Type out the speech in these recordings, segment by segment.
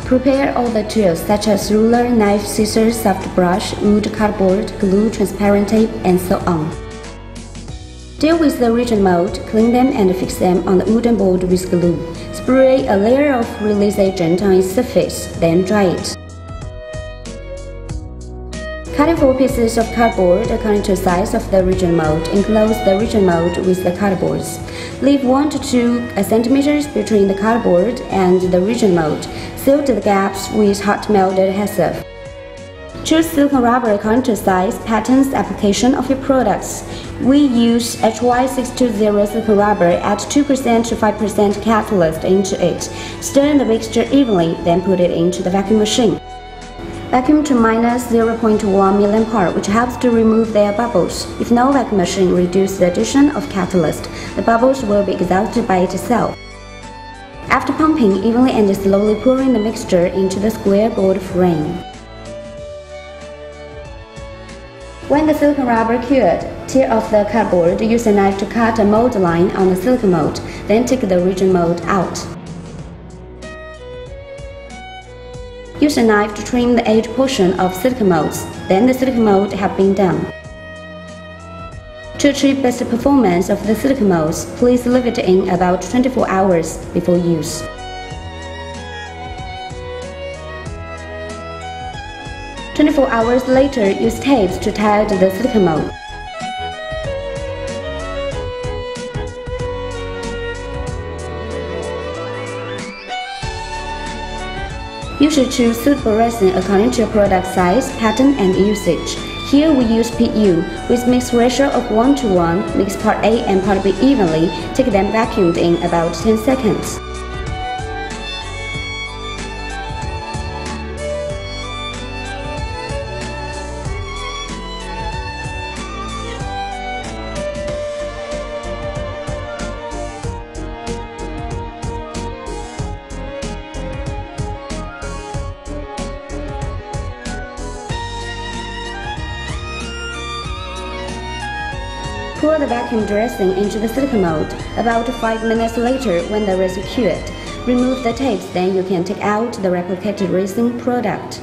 Prepare all the tools such as ruler, knife, scissors, soft brush, wood, cardboard, glue, transparent tape, and so on. Deal with the resin mold, clean them and fix them on the wooden board with glue. Spray a layer of release agent on its surface, then dry it. Cut in 4 pieces of cardboard according to the size of the resin mold. Enclose the resin mold with the cardboards. Leave 1 to 2 centimeters between the cardboard and the resin mold. Seal the gaps with hot melded adhesive. Choose silicone rubber according to size, patterns, application of your products. We use HY620 silicone rubber, add 2% to 5% catalyst into it. Stir the mixture evenly, then put it into the vacuum machine. Vacuum to minus 0.1 mA, which helps to remove their bubbles. If no vacuum machine reduces the addition of catalyst, the bubbles will be exhausted by itself. After pumping evenly and slowly pouring the mixture into the square board frame. When the silicone rubber cured, tear off the cardboard. Use a knife to cut a mold line on the silicone mold, then take the resin mold out. Use a knife to trim the edge portion of silicone molds, then the silicone mold have been done. To achieve best performance of the silicone molds, please leave it in about 24 hours before use. Hours later, use tapes to tie the silicone mold. You should choose suitable resin according to your product size, pattern, and usage. Here we use PU with mix ratio of 1:1. Mix part A and part B evenly. Take them vacuumed in about 10 seconds. Pour the vacuum dressing into the silicone mold. About 5 minutes later, when the resin cured, remove the tapes, then you can take out the replicated resin product.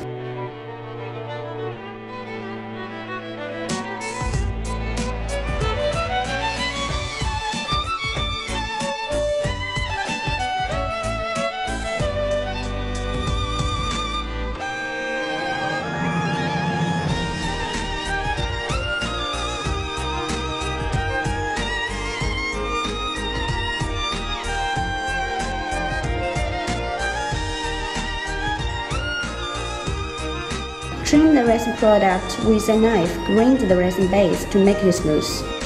Trim the resin product with a knife, grind the resin base to make it smooth.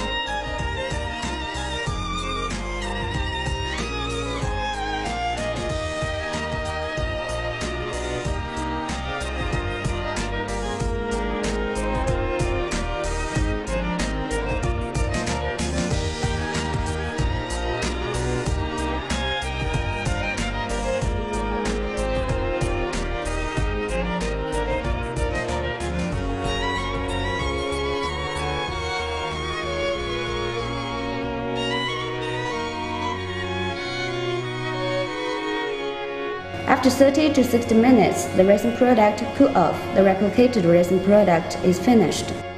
After 30 to 60 minutes, the resin product cool off. The replicated resin product is finished.